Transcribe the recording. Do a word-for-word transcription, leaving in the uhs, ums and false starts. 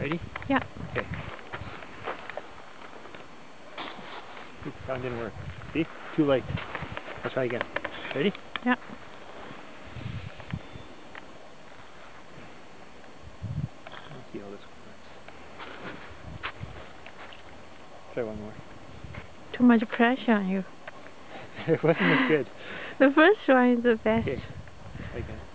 Ready? Yeah. Okay. Oops, that one didn't work. See? Too light. Let's try again. Ready? Yeah. Let's see how this works. Try one more. Too much pressure on you. It wasn't as good. The first one is the best. Okay. Again.